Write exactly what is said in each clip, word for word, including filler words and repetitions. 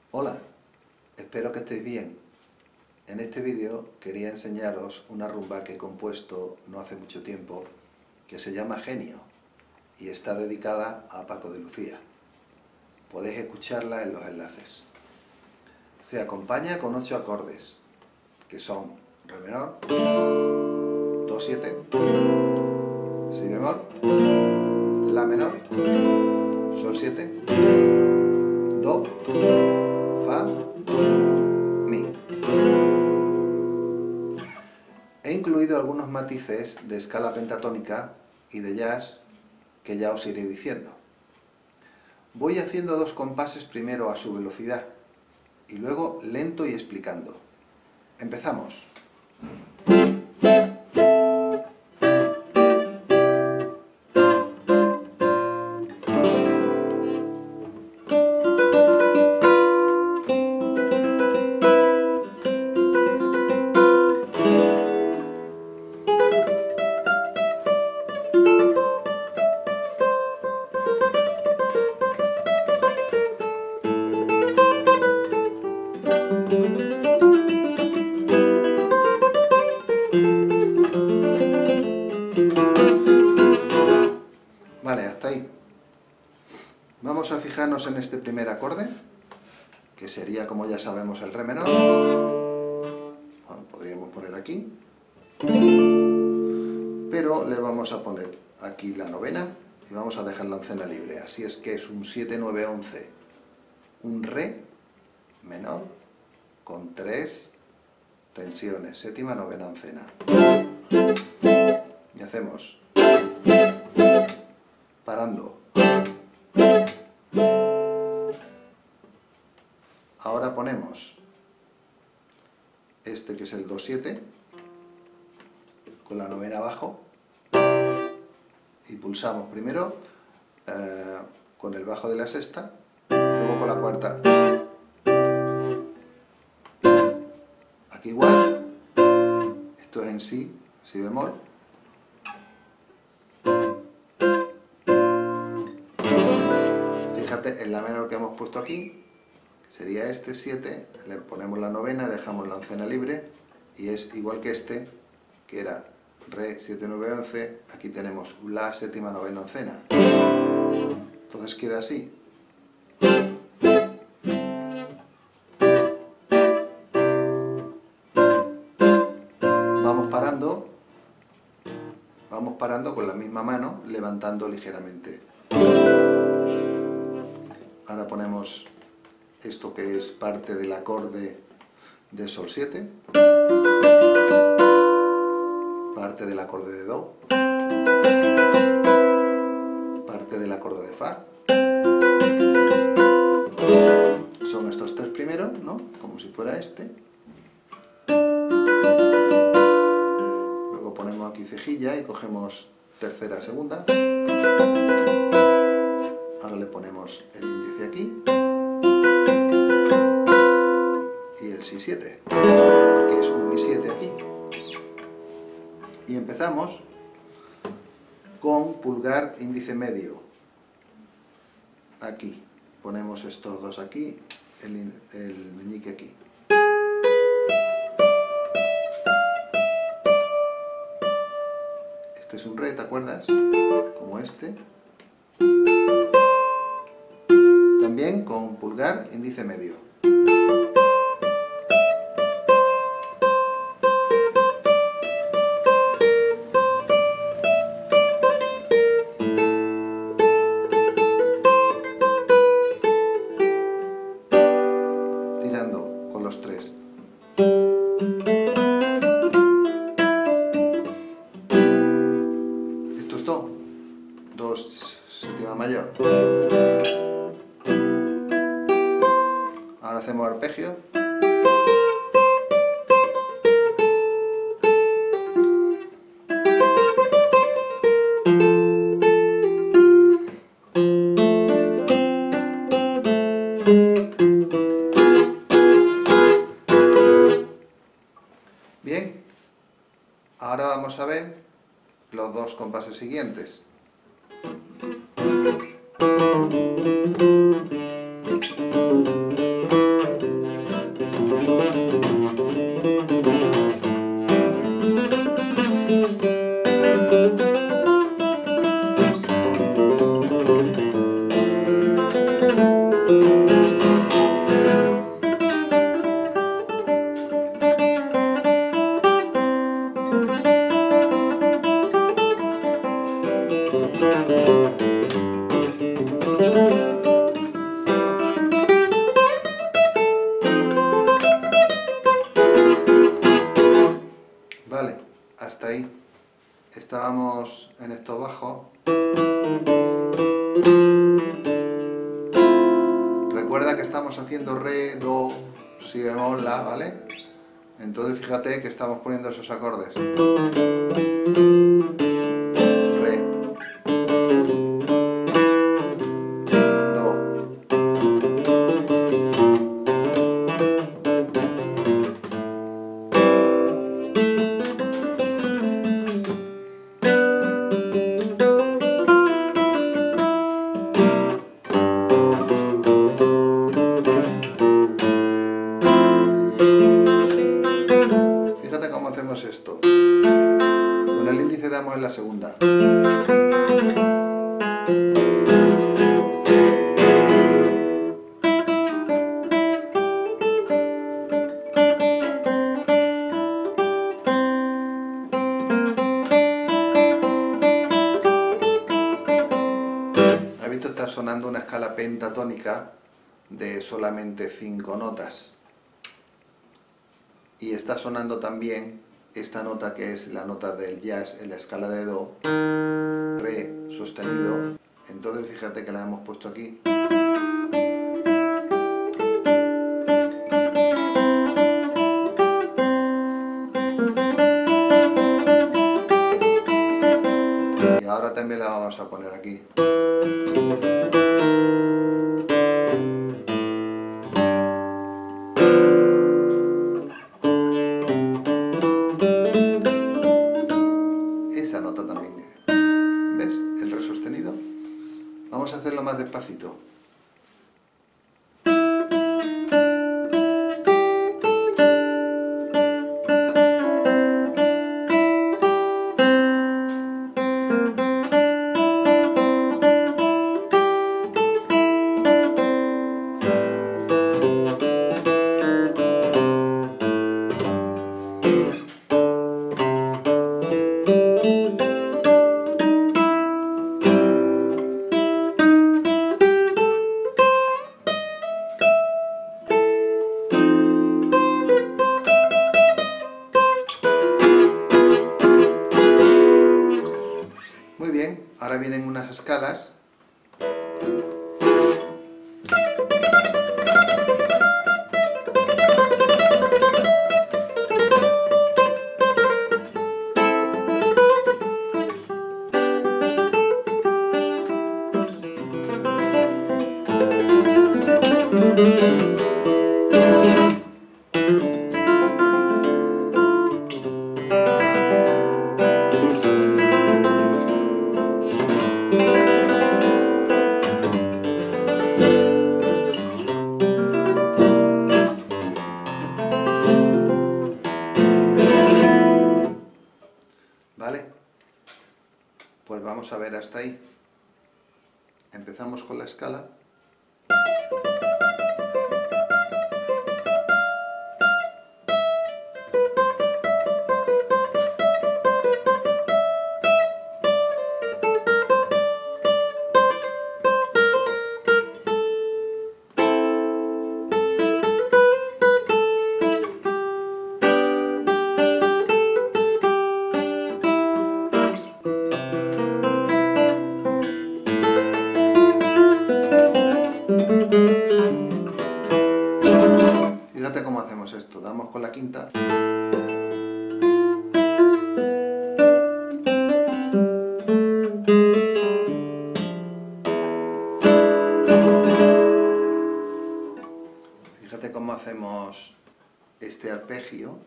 Hola, espero que estéis bien. En este vídeo quería enseñaros una rumba que he compuesto no hace mucho tiempo que se llama Genio y está dedicada a Paco de Lucía. Podéis escucharla en los enlaces. Se acompaña con ocho acordes que son Re menor, Do siete, Si bemol, La menor, Sol siete, Do, Fa, Mi. He incluido algunos matices de escala pentatónica y de jazz que ya os iré diciendo. Voy haciendo dos compases primero a su velocidad y luego lento y explicando. Empezamos. Vale, hasta ahí. Vamos a fijarnos en este primer acorde, que sería, como ya sabemos, el Re menor. Bueno, podríamos poner aquí. Pero le vamos a poner aquí la novena y vamos a dejar la oncena libre. Así es que es un siete, nueve, once. Un Re menor con tres tensiones. Séptima, novena, oncena. Y hacemos parando. Ahora ponemos este que es el Do siete con la novena abajo y pulsamos primero eh, con el bajo de la sexta, luego con la cuarta. Aquí igual, esto es en Si, Si bemol. Fíjate en la menor que hemos puesto aquí, sería este siete, le ponemos la novena, dejamos la oncena libre y es igual que este, que era Re, siete, nueve, once, aquí tenemos La, séptima, novena, oncena. Entonces queda así. Vamos parando, vamos parando con la misma mano, levantando ligeramente. Ahora ponemos esto que es parte del acorde de Sol siete, parte del acorde de Do, parte del acorde de Fa. Son estos tres primeros, ¿no? Como si fuera este. Luego ponemos aquí cejilla y cogemos tercera, segunda. Ahora le ponemos el índice aquí. Y el Si siete, que es un Mi siete aquí. Y empezamos con pulgar índice medio. Aquí. Ponemos estos dos aquí, el, el meñique aquí. Este es un Re, ¿te acuerdas? Como este. También con pulgar índice medio. Tirando con los tres. Esto es Do. Do séptima mayor. Ahora hacemos arpegio. Bien, ahora vamos a ver los dos compases siguientes. estábamos en esto bajo. Recuerda que estamos haciendo re, do, si bemol, la, ¿vale? Entonces fíjate que estamos poniendo esos acordes. Re, do. Fíjate cómo hacemos esto. Con el índice damos en la segunda. ¿Has visto? Está sonando una escala pentatónica de solamente cinco notas. Y está sonando también esta nota que es la nota del jazz en la escala de do, re sostenido. Entonces fíjate que la hemos puesto aquí. Y ahora también la vamos a poner aquí. Esa nota también, ¿ves? El re sostenido. Vamos a hacerlo más despacito. Muy bien, ahora vienen unas escalas. ¿Vale? Pues vamos a ver hasta ahí. Empezamos con la escala. Fíjate cómo hacemos esto. Damos con la quinta. Fíjate cómo hacemos este arpegio.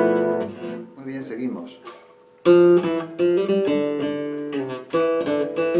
Muy bien, seguimos.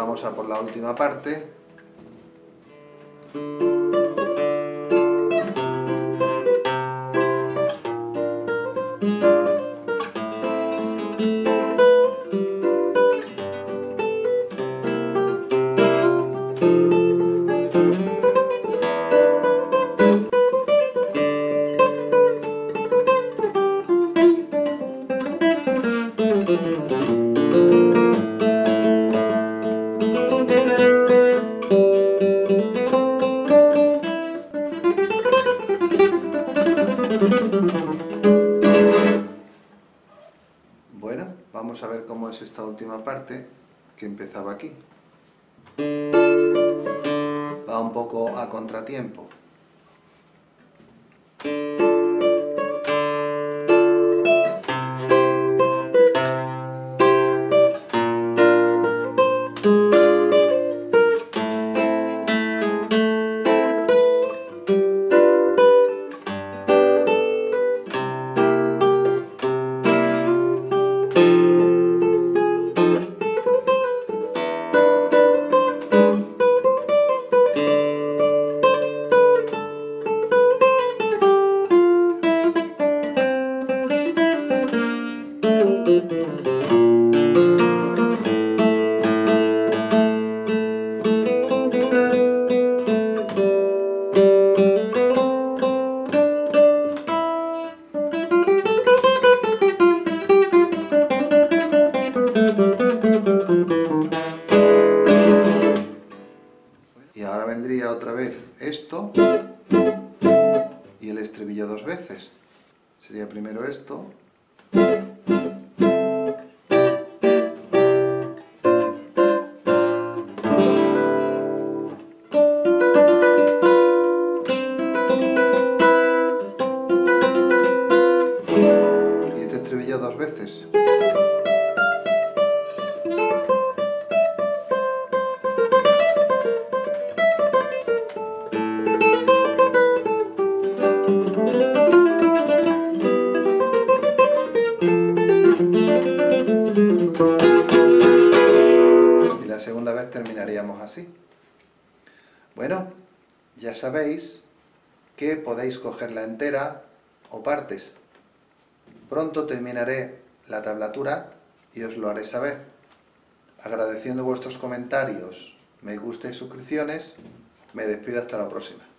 vamos a por la última parte. Bueno, vamos a ver cómo es esta última parte que empezaba aquí. Va un poco a contratiempo. Y ahora vendría otra vez esto y el estribillo dos veces. Sería primero esto. Y este estribillo dos veces. Y la segunda vez terminaríamos así. Bueno, ya sabéis que podéis cogerla entera o partes. Pronto terminaré la tablatura y os lo haré saber. Agradeciendo vuestros comentarios, me gusta y suscripciones, me despido hasta la próxima.